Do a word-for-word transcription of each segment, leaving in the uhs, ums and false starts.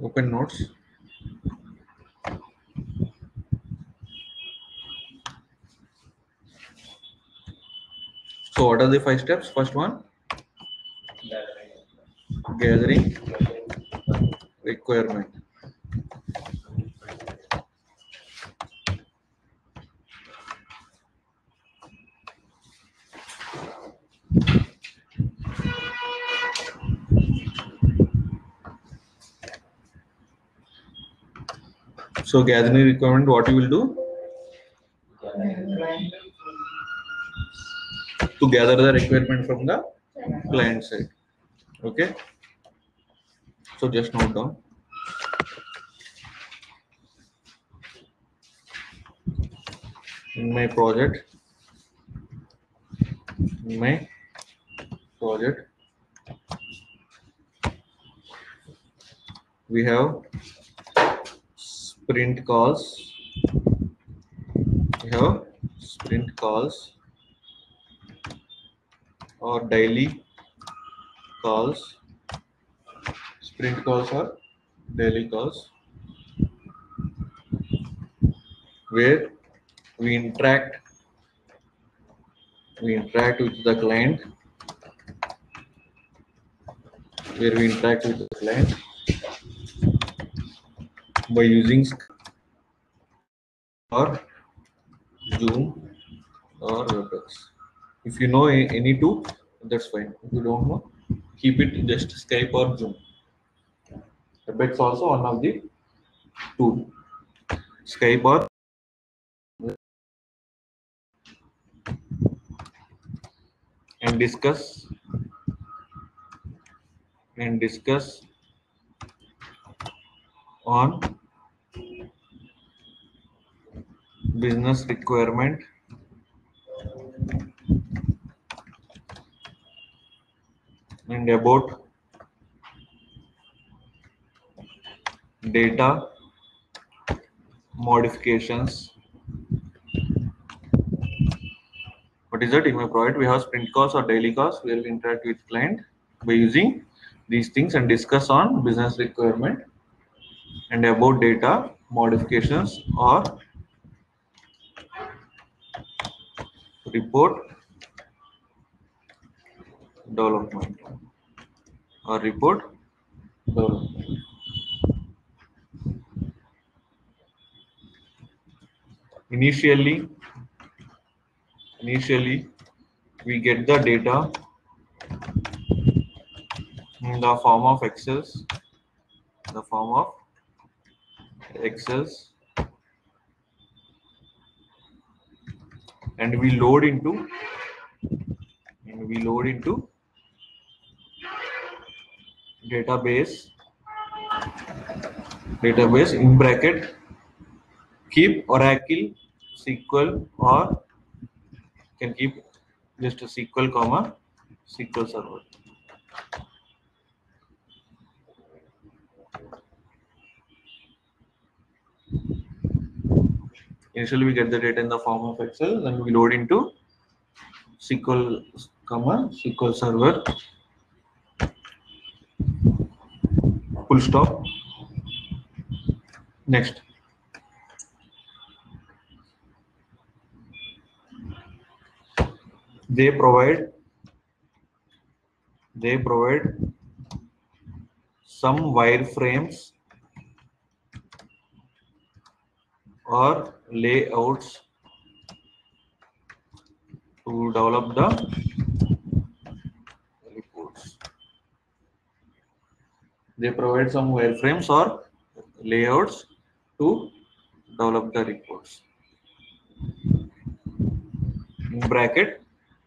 Open notes. So what are the five steps? First one, gathering requirement. So gathering requirement, what you will do? To gather the requirement from the client side. Okay. So just note down. In my project, in my project, we have sprint calls. We have sprint calls or daily calls. Sprint calls or daily calls, where we interact we interact with the client where we interact with the client by using or Zoom or Webex. If you know any two, that's fine. If you don't know, keep it just Skype or Zoom. Webex also one of the two. Skype or and discuss and discuss on business requirement and about data modifications. What is that? In my project, we have sprint calls or daily calls where we interact with client by using these things and discuss on business requirement and about data modifications or report development or report development. Initially, initially we get the data in the form of Excels, the form of Excels, and we load into and we load into database database in bracket keep Oracle, S Q L, or can keep just a S Q L comma S Q L Server. Initially we get the data in the form of Excel, then we load into S Q L comma S Q L Server. Full stop. Next. They provide they provide some wireframes or layouts to develop the reports. They provide some wireframes or layouts to develop the reports. In bracket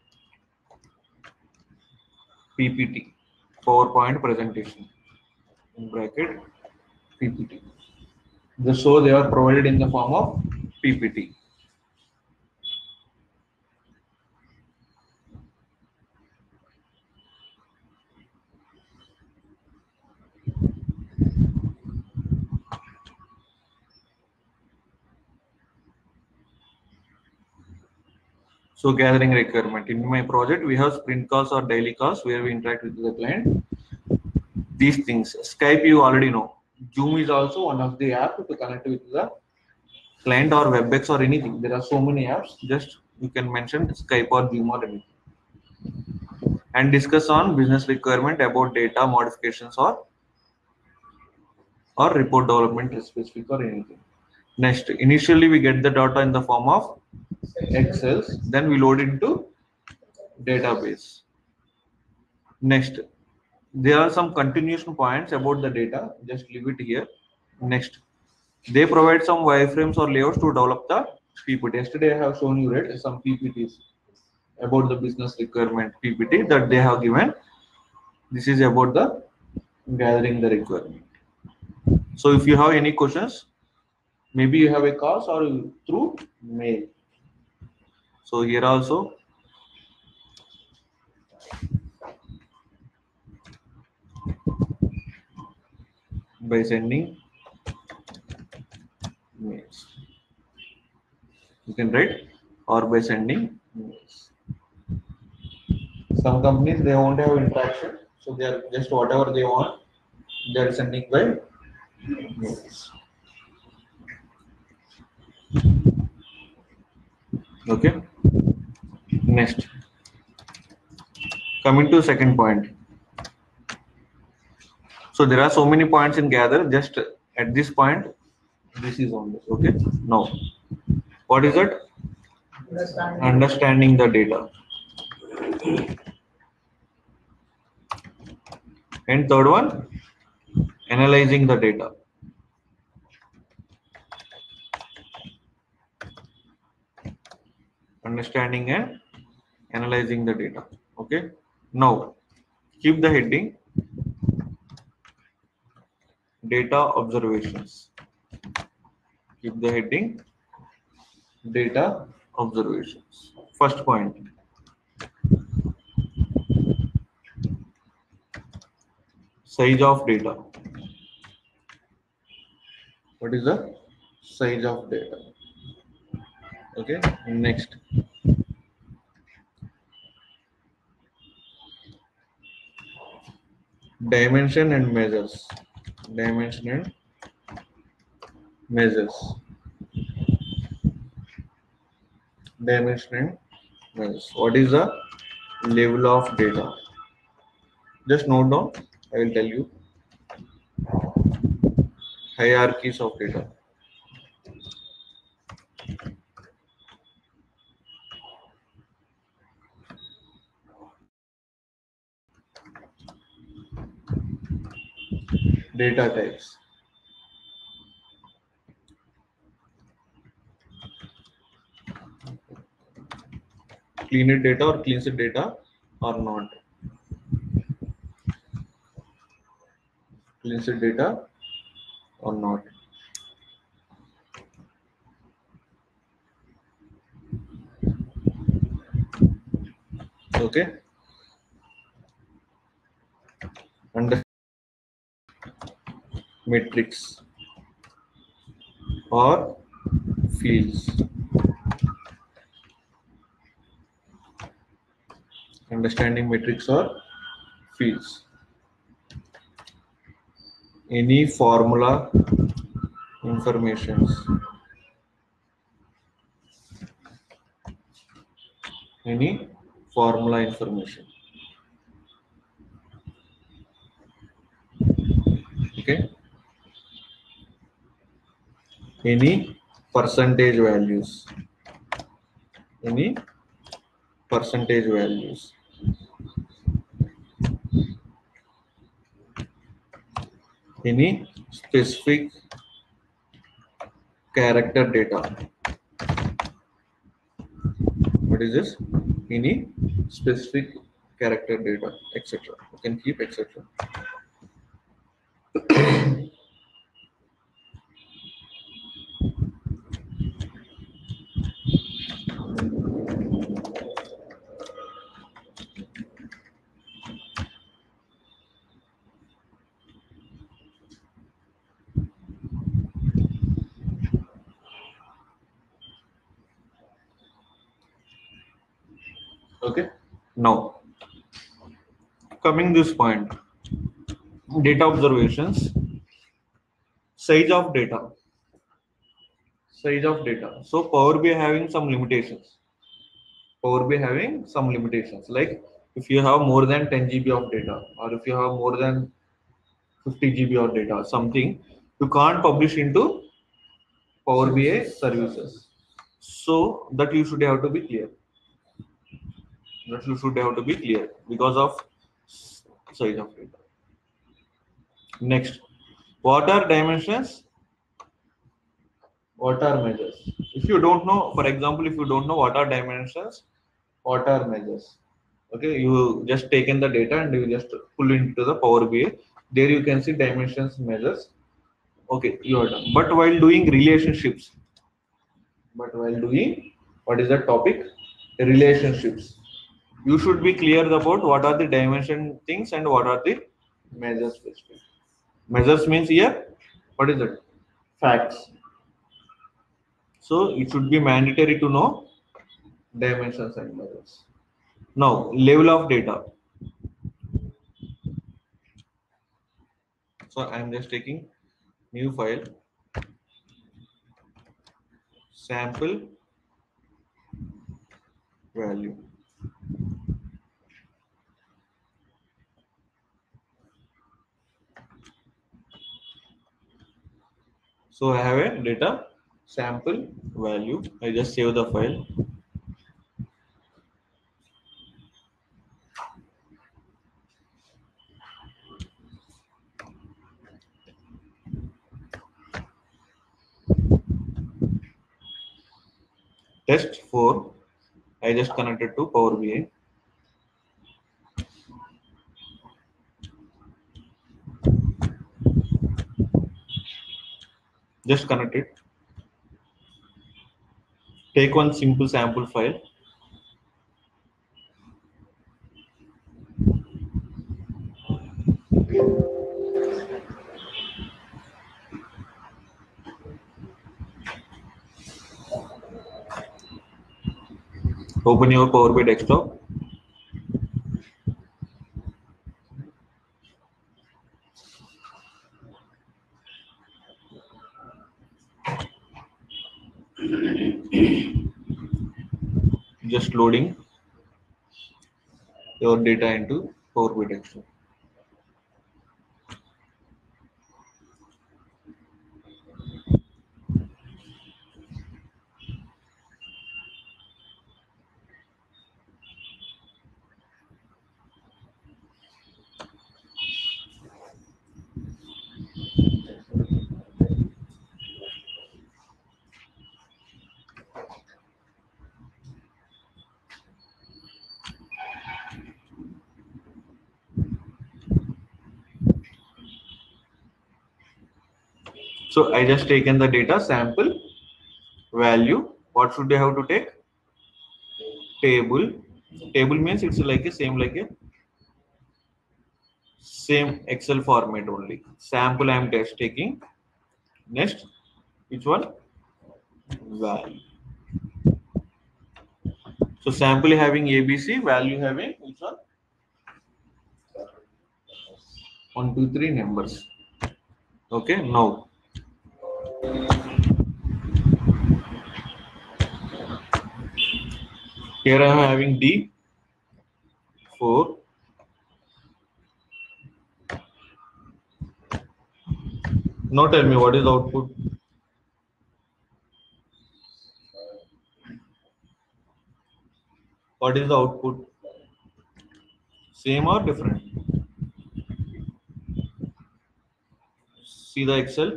P P T, PowerPoint presentation. In bracket P P T. So they are provided in the form of P P T. So gathering requirement. In my project, we have sprint calls or daily calls where we interact with the client. These things, Skype you already know. Zoom is also one of the app to connect with the client or WebEx or anything. There are so many apps. Just you can mention Skype or Zoom or anything, and discuss on business requirement about data modifications or or report development specific or anything. Next, initially we get the data in the form of Excels, then we load into database. Next, there are some continuation points about the data. Just leave it here. Next, they provide some wireframes or layouts to develop the P P T. Yesterday I have shown you, right, some P P Ts about the business requirement P P T that they have given. This is about the gathering the requirement. So if you have any questions, maybe you have a call or through mail. So here also by sending mails, you can write, or by sending mails. Some companies they won't have interaction, so they are just whatever they want, they are sending by mails. Okay. Next, coming to second point. So there are so many points in gather. Just at this point, this is only okay. Now, what is it? Understanding, Understanding the data. And third one, analyzing the data. Understanding and analyzing the data. Okay. Now, keep the heading data observations. Keep the heading data observations. First point. Size of data. What is the size of data? Okay. Next. Dimension and measures. Dimension and measures. Dimension and measures. What is the level of data? Just note down. I will tell you. Hierarchies of data. Data types. Cleaned data or cleansed data or not. Cleansed data or not. Okay. And metrics or fields. Understanding metrics or fields. Any formula informations. Any formula information. Okay. Any percentage values. Any percentage values. Any specific character data. What is this? Any specific character data, et cetera. You can keep et cetera. Okay. Now, coming this point, data observations. Size of data. Size of data. So Power B I having some limitations. Power B I having some limitations. Like if you have more than ten G B of data, or if you have more than fifty G B of data, something you can't publish into Power B I services. So that you should have to be clear. That you should have to be clear because of size of data. Next, what are dimensions? What are measures? If you don't know, for example, if you don't know what are dimensions, what are measures? Okay, you just taken the data and you just pull into the Power B I. There you can see dimensions, measures. Okay, you are done. But while doing relationships, but while doing what is the topic? Relationships. You should be clear about what are the dimension things and what are the measures specific. Measures means here, what is it? Facts. So it should be mandatory to know dimensions and measures. Now, level of data. So I am just taking new file, sample value. So I have a data sample value. I just save the file. Test four. I just connected to Power B I. Just connect it. Take one simple sample file. Open your Power B I desktop. Just loading your data into Power B I desktop. So I just taken the data sample value. What should I have to take? Table. Table means it's like a same like a same Excel format only. Sample I am just taking. Next, which one? Value. So sample having A B C, value having which one? One, two, three numbers. Okay, now here I am having D four. Now tell me what is the output? What is the output? Same or different? See the Excel.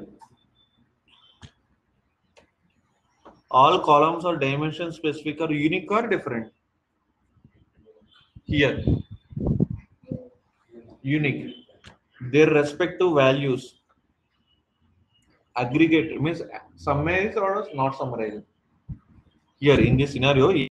All columns or dimension specific or unique or different? Here, unique. Their respective values aggregate means summarize or not summarize. Here in this scenario,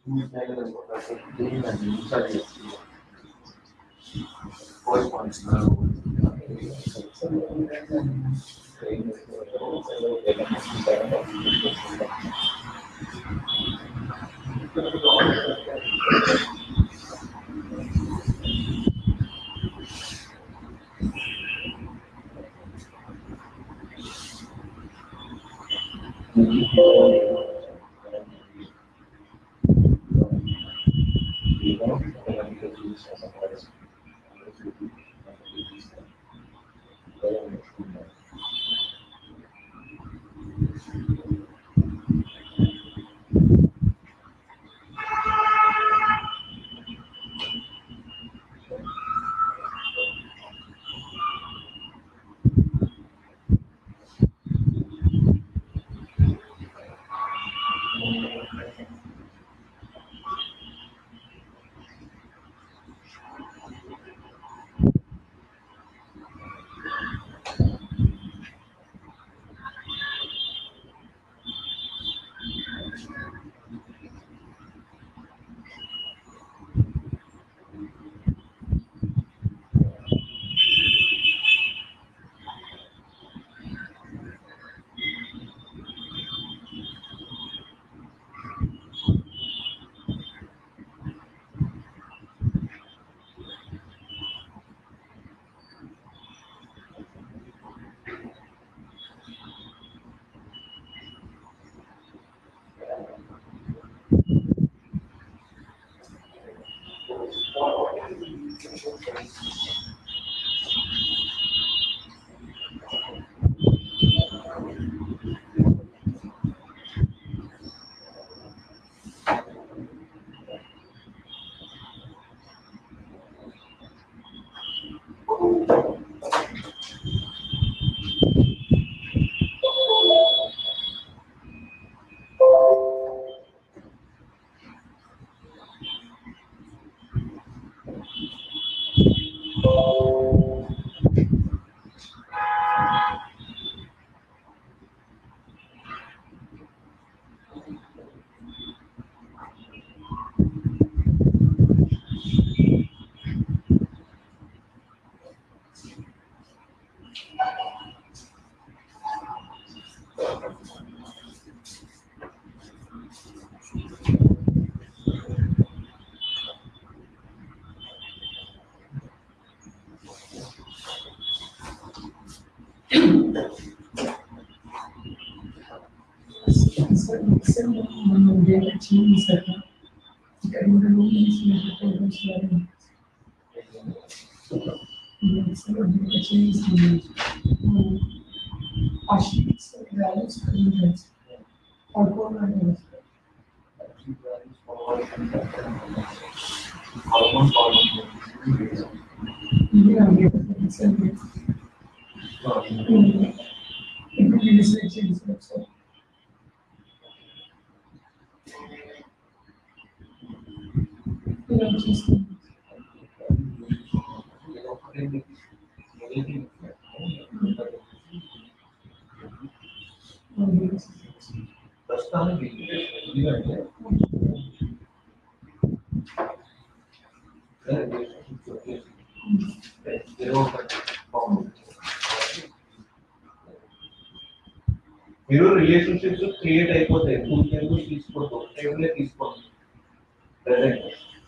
మీరు relationships create అయిపోతాయి two times తీసుకోవద్దు టైంలో తీసుకోండి present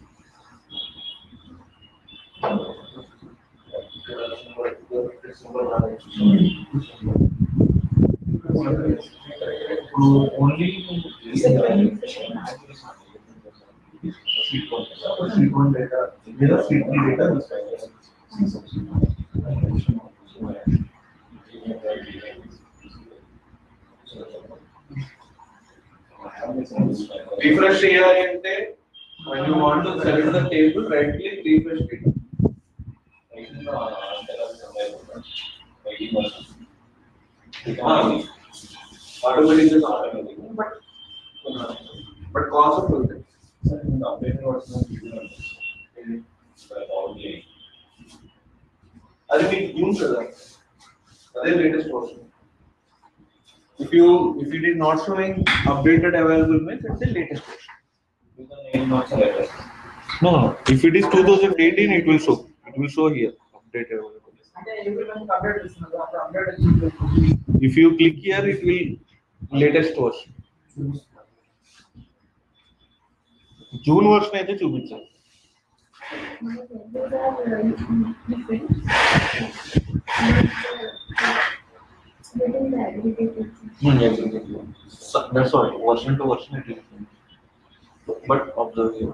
ఇప్పుడు only data లేదా data refresh చేయాలి అంటే when you want to select the table right click refresh it automatic is automatic but but concept ఉంది అది మీకు యూజ్ కదా అదే latest version if you if it is not showing updated available means it's the latest version No, no. If it is two thousand eighteen, it will show. It will show here. Updated. If you click here, it will latest version. June version అయితే చూపించాలి. Hmm, yes, exactly. So, that's why version to version it is different. But observe here.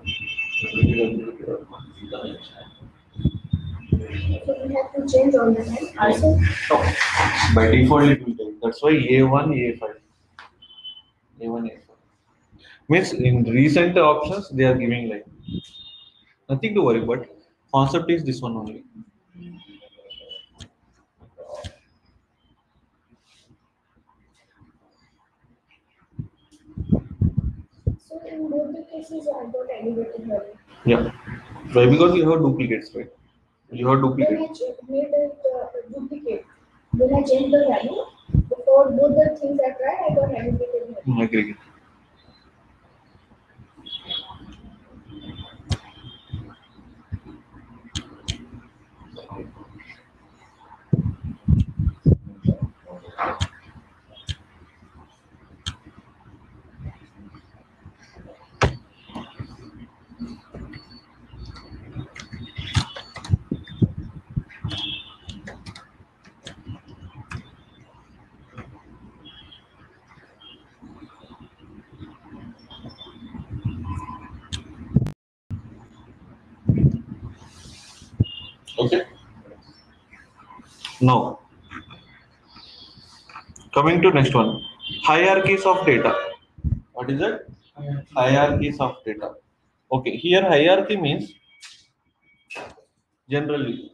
So we have to change all the time. Also, No. By default it will take. That's why A one, A five. A one, A five. Means in recent options they are giving like nothing to worry, but concept is this one only. so in both the cases, I got elevated value. Yeah. Why? Because you have duplicates, right? You have When duplicates. I ch- made it uh, duplicate, when I changed the value, before both the things I tried, I got elevated value. Hmm, agree. Okay. Now, coming to next one, hierarchies of data. What is it? Hierarchies of data. Okay, here hierarchy means generally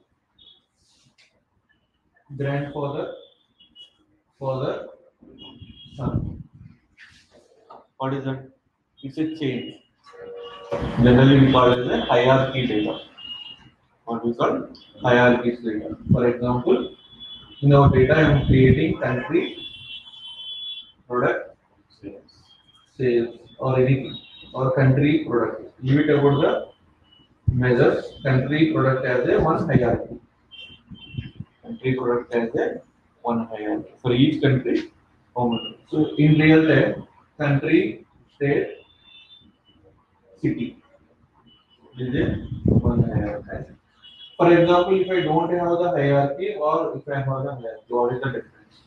grandfather, father, son. What is it? It's a chain. Generally we call it a hierarchy data. What we call hierarchies data. For example, in our data I am creating country, product, sales or anything or country product. Leave it about the measures country product as a one hierarchy. Country product as a one hierarchy for each country. So in real time, country, state, city. This is one hierarchy. For example, if I don't have the hierarchy or if I have the hierarchy, what is the difference?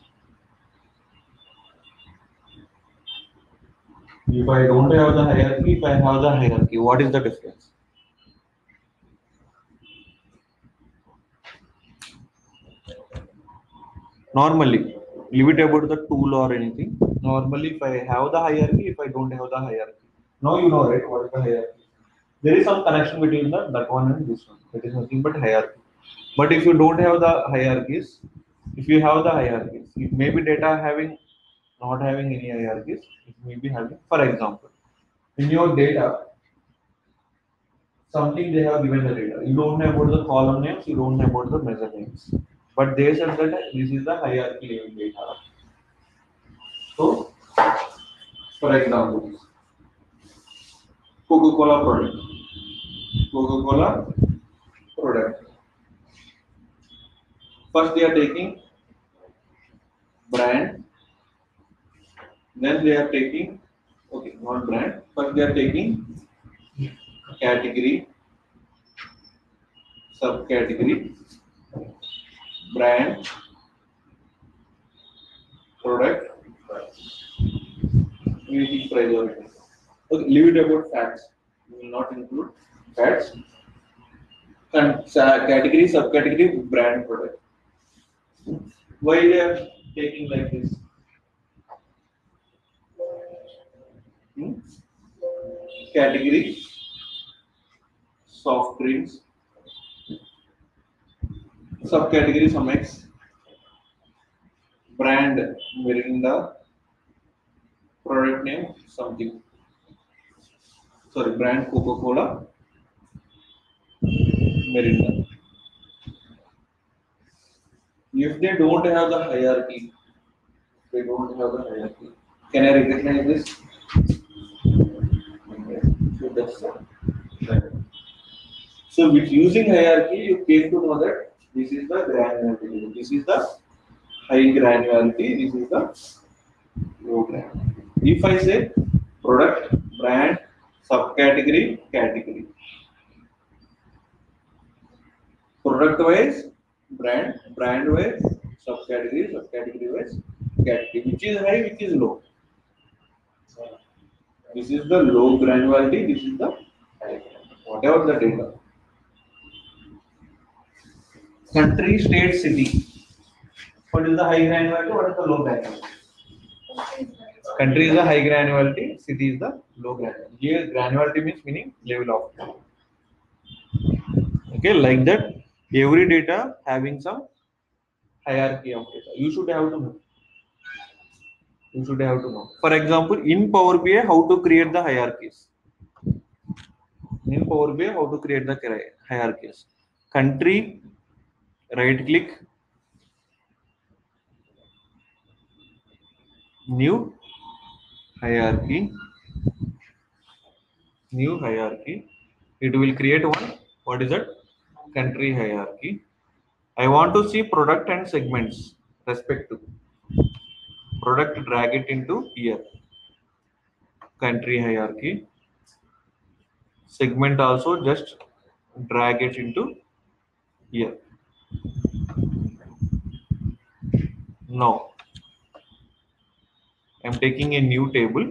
If I don't have the hierarchy, if I have the hierarchy, what is the difference? Normally, leave it about the tool or anything. Normally, if I have the hierarchy, if I don't have the hierarchy. Now you know, right, what is the hierarchy? There is some connection between the that one and this one. That is nothing but hierarchy. But if you don't have the hierarchies, if you have the hierarchies, it may be data having not having any hierarchies, it may be having, for example, in your data, something they have given the data. You don't know about the column names, you don't know about the measure names. But they said that this is the hierarchy level data. So, for example, Coca-Cola product. Coca-Cola product. First they are taking brand, then they are taking, okay, not brand, first they are taking category, subcategory, brand, product, using price or anything. Okay, leave it about facts. We will not include facts. And category, subcategory, brand, product. Why they are taking like this? Hmm? Category, soft drinks, subcategory, some X, brand, Mirinda, product name, something. Sorry, brand Coca-Cola, Mirinda. If they don't have the hierarchy, they don't have the hierarchy. Can I recognize this? Okay. So that's the so with using hierarchy, you came to know that this is the granularity. This is the high granularity. This is the low granularity. If I say product, brand, subcategory, category. Product wise, brand, brand wise, subcategory, subcategory wise, category. Which is high, which is low. This is the low granularity. This is the high granularity. Whatever the data. Country, state, city. What is the high granularity? What is the low granularity? Country is the high granularity. City is the low granularity. Here, granularity means meaning level of. Okay, like that. Every data having some hierarchy of data. You should have to know. You should have to know. For example, in Power B I, how to create the hierarchies. In Power B I, how to create the hierarchies. Country, right click, new hierarchy, new hierarchy. It will create one. What is that? Country hierarchy. I want to see product and segments respect to product. Drag it into here. Country hierarchy. Segment also just drag it into here. Now I'm taking a new table.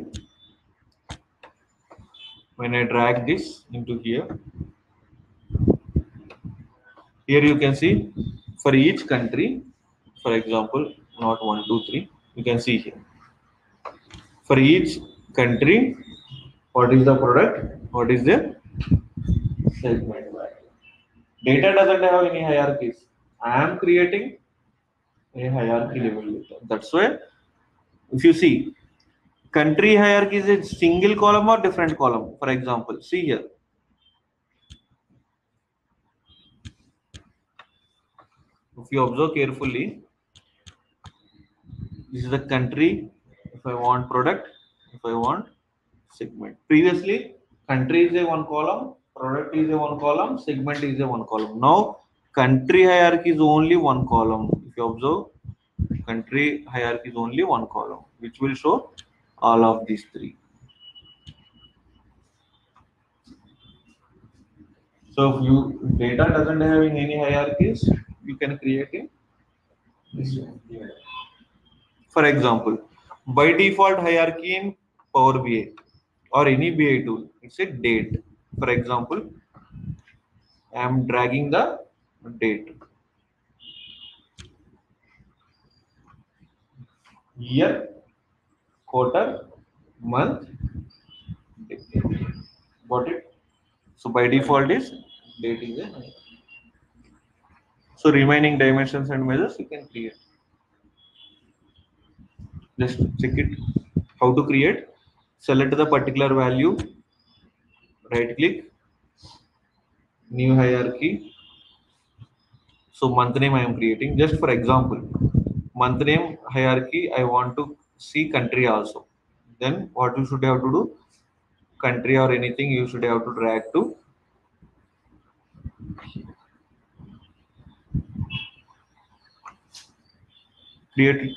When I drag this into here, here you can see for each country, for example, not one, two, three, you can see here. For each country, what is the product? What is the segment? Data doesn't have any hierarchies. I am creating a hierarchy level data. That's why if you see country hierarchy is a single column or different column. For example, see here. If you observe carefully, this is the country. If I want product, if I want segment. Previously, country is a one column, product is a one column, segment is a one column. Now, country hierarchy is only one column. If you observe, country hierarchy is only one column, which will show all of these three. So if you data doesn't have any hierarchies, you can create it. For example, by default hierarchy in Power B I or any B I tool, it's a date. For example, I am dragging the date. Year, quarter, month, day. Got it? So by default is date is a. So remaining dimensions and measures you can create. Just check it. How to create? Select the particular value. Right click. New hierarchy. So month name I am creating. Just for example, month name hierarchy I want to see country also. Then what you should have to do? Country or anything you should have to drag to create it.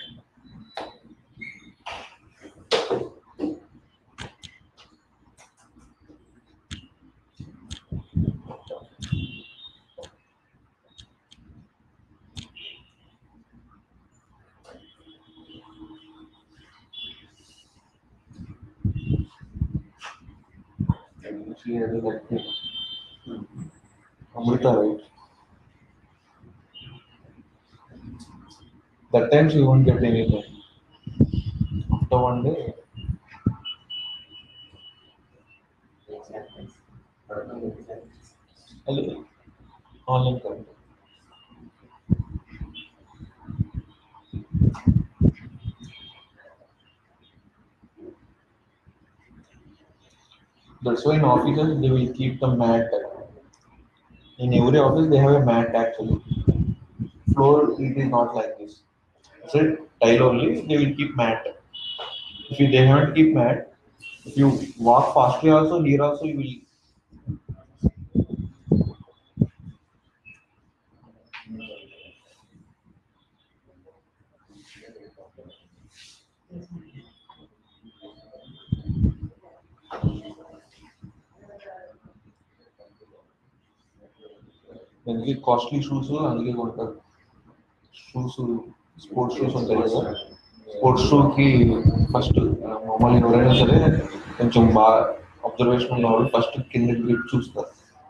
Amrita, right? That time she won't get anything. After one day, hello, online content. That's why in offices they will keep the mat. In every office they have a mat actually. Floor it is not like this. It's a tile only. They will keep mat. If they haven't keep mat, If you walk fastly also, here also you will. దానికి costly shoes అందుకే కొంటారు shoes sports shoes ఉంటాయి కదా sports షూకి first మామూలు ఎవరైనా సరే కొంచెం బాగా అబ్జర్వేషన్ ఉన్న వాళ్ళు ఫస్ట్ కింద గ్రిప్ చూస్తారు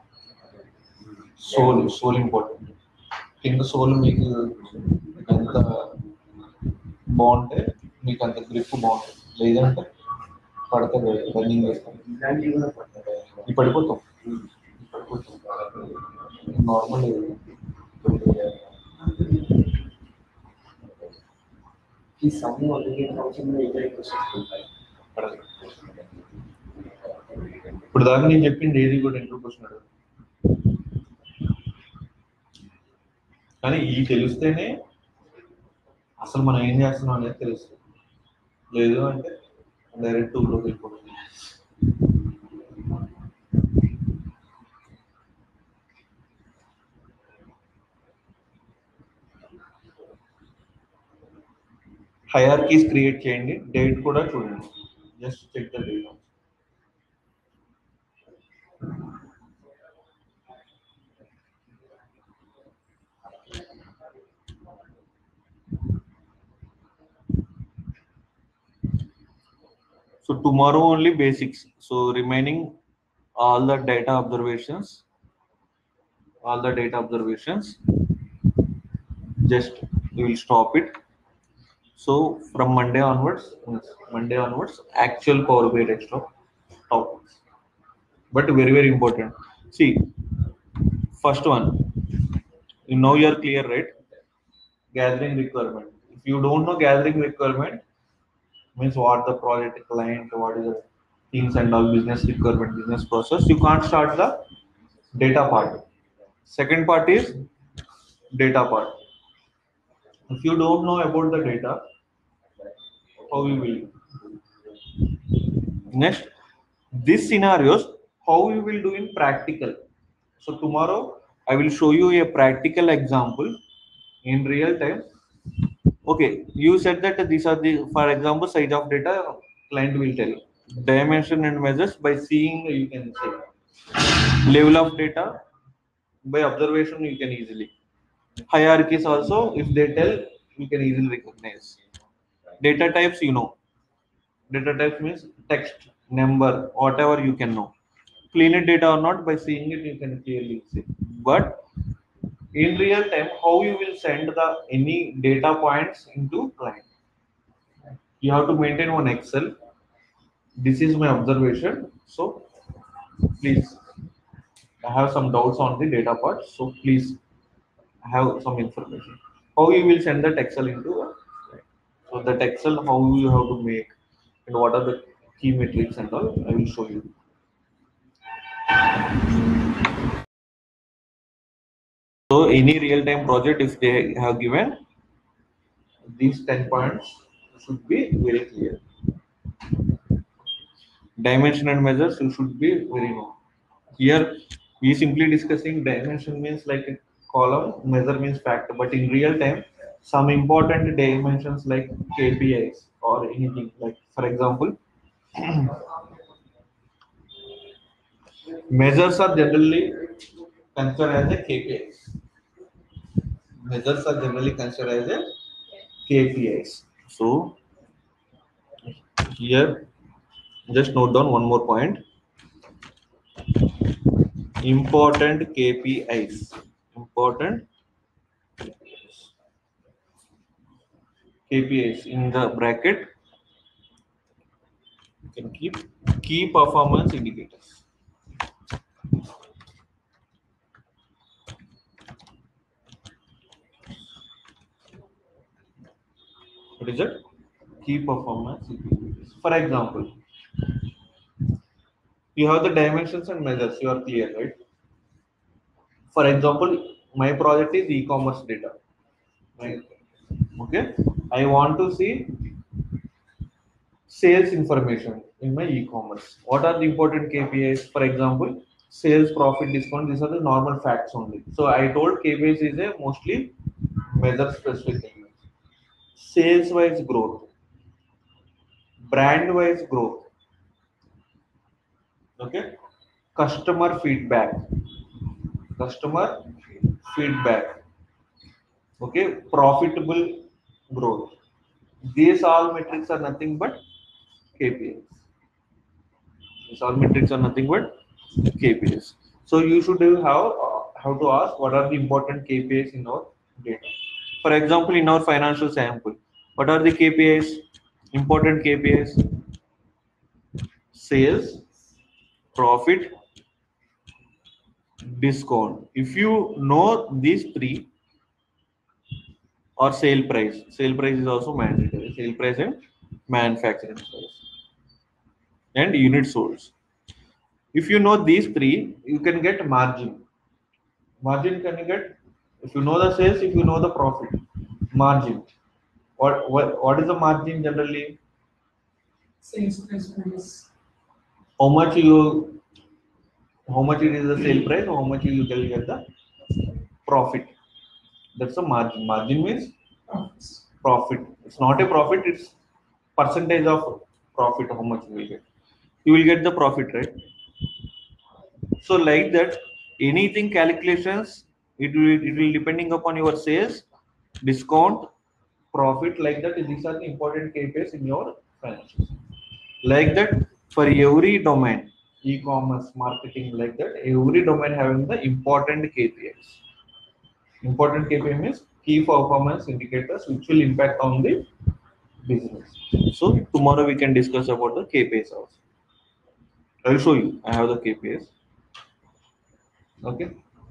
సోల్ సోల్ ఇంపార్టెంట్ కింద సోల్ మీకు ఎంత బాగుంటే మీకు అంత గ్రిప్ బాగుంటుంది లేదంటే పడతారు రన్నింగ్ చేస్తాం ఈ పడిపోతాం పడిపోతాం నార్మల్ ఈ సమయం అందుకే అవసరం ఇప్పుడు దాకా నేను చెప్పింది ఏది కూడా ఇంట్లో క్వశ్చన్ అడగదు కానీ ఈ తెలిస్తేనే అసలు మనం ఏం చేస్తున్నాం అనేది తెలుస్తుంది లేదు అంటే డైరెక్ట్ టూలోకి వెళ్ళిపోతుంది హైరార్కీస్ క్రియేట్ చేయండి డేట్ కూడా చూడండి just check the date so tomorrow only basics so remaining all the data observations all the data observations just we will stop it so from Monday onwards Monday onwards actual Power B I desktop topics but very very important see first one you know you are clear right gathering requirement if you don't know gathering requirement means what the project client what is the things and all business requirement business process you can't start the data part second part is data part if you don't know about the data how you will next these scenarios how you will do in practical so tomorrow I will show you a practical example in real time okay you said that these are the for example size of data client will tell dimension and measures by seeing you can say level of data by observation you can easily hierarchies also if they tell you can easily recognize data types you know data types means text number whatever you can know clean it data or not by seeing it you can clearly see but in real time how you will send the any data points into client you have to maintain one excel this is my observation so please I have some doubts on the data part so please have some information how you will send that excel into a client. So that excel how you have to make and what are the key metrics and all I will show you so any real-time project if they have given these ten points should be very clear dimension and measures you should be very known here we simply discussing dimension means like a column measure means factor but in real time some important dimensions like K P Is or anything like for example measures are generally considered as a K P Is measures are generally considered as a K P Is so here just note down one more point important K P Is important K P Is in the bracket you can keep key performance indicators what is it key performance indicators for example you have the dimensions and measures you are clear right for example my project is e-commerce data right okay I want to see sales information in my e-commerce. What are the important K P Is? For example, sales, profit, discount. These are the normal facts only. So I told K P Is is a mostly measure specific thing. Sales wise growth, brand wise growth. Okay, customer feedback, customer feedback. Okay, profitable growth. These all metrics are nothing but K P Is. These all metrics are nothing but K P Is. So you should have uh, how to ask what are the important K P Is in our data. For example, in our financial sample, what are the K P Is? Important K P Is: sales, profit, discount. If you know these three, or sale price, sale price is also mandatory. Sale price and manufacturing price and unit sold. If you know these three, you can get margin. Margin can you get if you know the sales, if you know the profit. Margin. What what, what is the margin generally? Sales price minus How much you how much it is the sale price, how much you can get the profit. That's a margin. Margin means profits. profit. It's not a profit, it's percentage of profit, how much you will get. You will get the profit, right? So like that, anything calculations, it will it will depending upon your sales, discount, profit, like that. These are the important K P Is in your financials. Like that, for every domain, e-commerce, marketing, like that, every domain having the important K P Is. Important K P I means key performance indicators which will impact on the business. So tomorrow we can discuss about the K P Is also. I'll show you. I have the K P Is. Okay.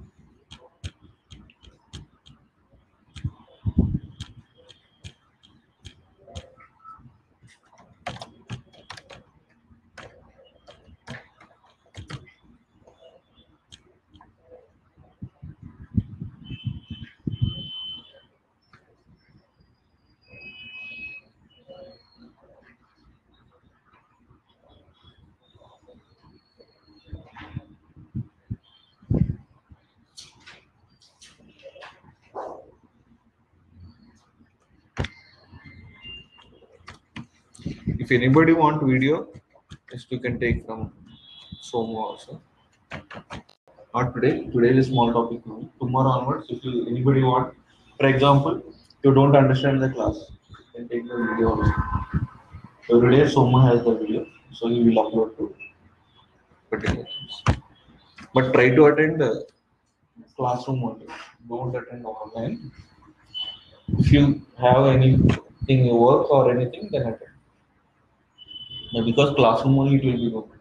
If anybody want video, just you can take from Somo also. Not today. Today is small topic only. Tomorrow onwards, if you anybody want, for example, you don't understand the class, you can take the video also. So today Somo has the video, so he will upload to particular things. But try to attend the classroom only. Don't attend online. If you have anything you work or anything, then attend. Now, because classroom only it will be good.